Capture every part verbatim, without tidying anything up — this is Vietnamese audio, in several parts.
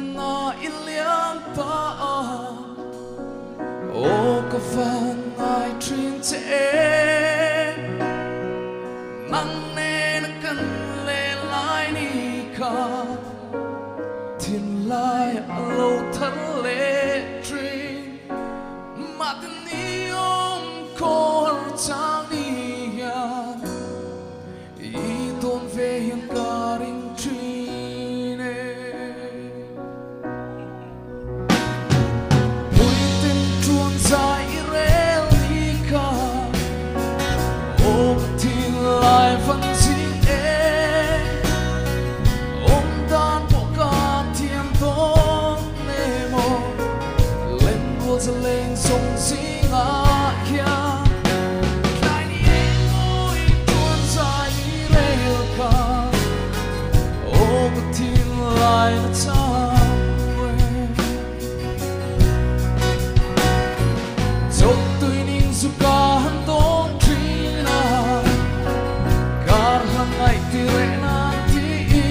na iliang ta o ka fan ai trin te nang ne na kan le lai ni ka thiên lai alo thân le trin ma tin ni om kor chang ni ya i don ve hian ka ring trin e mui tin chuan zai rel ni ka o thiên lai van jing e om dan po ka thiam don ne mo len wo za leng song sing a ya kai ni e mui chuan zai rel ka o thiên lai na cha so tui ning su ka han don trina kar han ai ti re na ti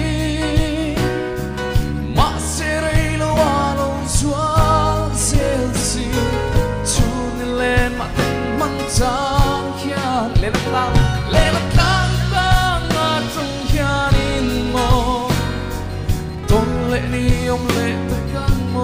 ma se re lo alo sual sel si chu ni len ma man chang khian le lang le lang lang na trong khian in mo ton le ni om le ta kan mo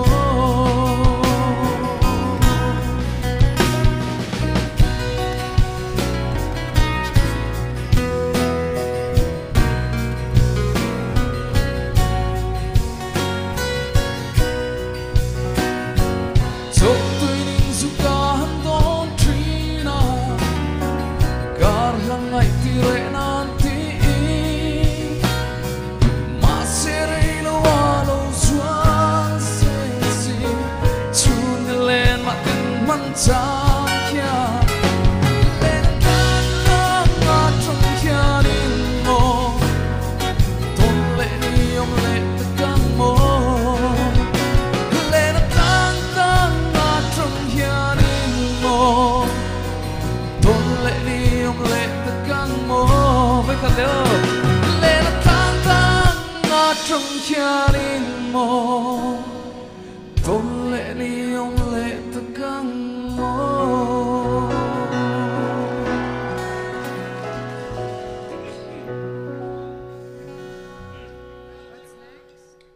so tui ning su ka han don trina kar lang ai ti re nan ti ma se re lo alo suan se si chu ni len ma tin man chang kya len kan lang ma trong kya din mo ton le ni om le ta kan mo len kan lang ma trong kya din mo ton le ni om le ta kan mo với cả lỡ len kan lang ma trong kya din mo ton le ni om le